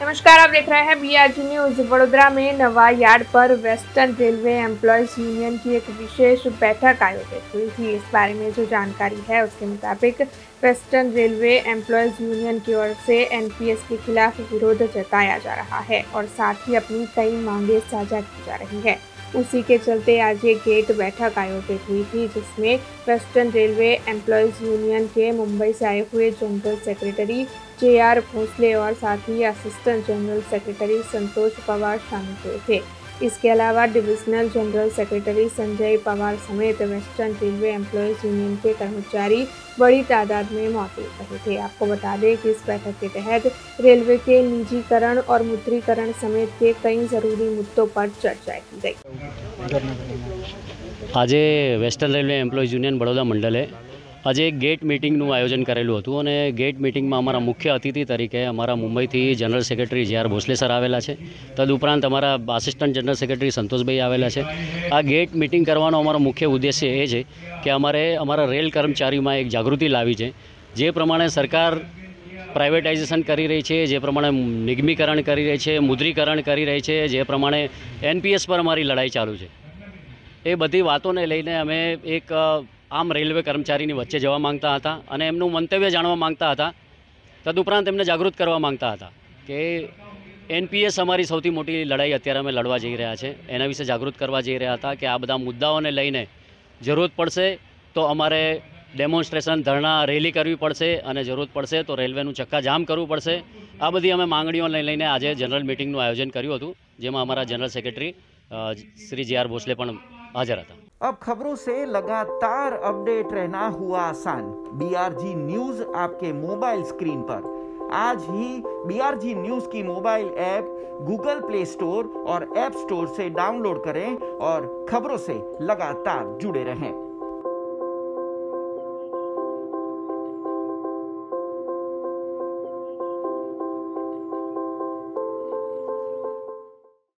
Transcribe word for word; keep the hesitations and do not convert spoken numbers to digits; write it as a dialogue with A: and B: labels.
A: नमस्कार, आप देख रहे हैं बीआरजी न्यूज। वडोदरा में नवा यार्ड पर वेस्टर्न रेलवे एम्प्लॉयज यूनियन की एक विशेष बैठक आयोजित हुई थी। इस बारे में जो जानकारी है उसके मुताबिक वेस्टर्न रेलवे एम्प्लॉयज यूनियन की ओर से एनपीएस के खिलाफ विरोध जताया जा रहा है और साथ ही अपनी कई मांगे साझा की जा रही है। उसी के चलते आज ये गेट बैठक आयोजित हुई थी, जिसमें वेस्टर्न रेलवे एम्प्लॉयज यूनियन के मुंबई से आए हुए general secretary J R Bhosle और साथ ही assistant general secretary Santosh Pawar शामिल हुए थे। इसके अलावा divisional general secretary Sanjay Pawar समेत वेस्टर्न रेलवे एम्प्लॉयज यूनियन के कर्मचारी बड़ी तादाद में मौजूद रहे थे। आपको बता दें कि इस बैठक के तहत रेलवे के निजीकरण और मुद्रीकरण समेत के कई जरूरी मुद्दों पर चर्चा की गई।
B: आज western railway employees union Baroda मंडले आज एक गेट मीटिंगનું આયોજન કરેલું હતું અને ગેટ મીટિંગમાં અમારા મુખ્ય અતિથિ તરીકે અમારા મુંબઈથી general secretary J R Bhosle sir આવેલા છે। તદુપરાંત અમારા આસિસ્ટન્ટ જનરલ સેક્રેટરી સંતોષભાઈ આવેલા છે। આ ગેટ મીટિંગ કરવાનો અમારો મુખ્ય ઉદ્દેશ્ય એ છે કે અમારે અમારા રેલ કર્મચારીમાં એક જાગૃતિ લાવી છે। જે પ્રમાણે સરકાર પ્રાઇવેટાઇઝેશન કરી રહી છે, જે પ્રમાણે નિગમીકરણ કરી રહી છે, મુદ્રીકરણ કરી રહી છે, જે પ્રમાણે એનપીએસ પર અમારી લડાઈ ચાલુ છે, એ બધી વાતોને લઈને અમે એક આમ રેલવે કર્મચારીની વચ્ચે જવા માંગતા હતા અને એમનું મંતવ્ય જાણવા માંગતા હતા। તદુપરાંત એમને જાગૃત કરવા માંગતા હતા કે એનપીએસ અમારી સૌથી મોટી લડાઈ અત્યારે અમે લડવા જઈ રહ્યા છે, એના વિશે જાગૃત કરવા જઈ રહ્યા હતા કે આ બધા મુદ્દાઓને લઈને જરૂરત પડશે તો અમારે ડેમોન્સ્ટ્રેશન, ધરણા, રેલી કરવી પડશે અને જરૂરત પડશે તો રેલવેનું ચક્કાજામ કરવું પડશે। આ બધી અમે માંગણીઓને લઈને આજે જનરલ મીટિંગનું આયોજન કર્યું હતું, જેમાં અમારા general secretary Shri J R Bhosle पण हाजिर था।
C: अब खबरों से लगातार अपडेट रहना हुआ आसान। बीआरजी न्यूज आपके मोबाइल स्क्रीन पर। आज ही बीआरजी न्यूज की mobile app Google Play Store और ऐप स्टोर से डाउनलोड करें और खबरों से लगातार जुड़े रहें।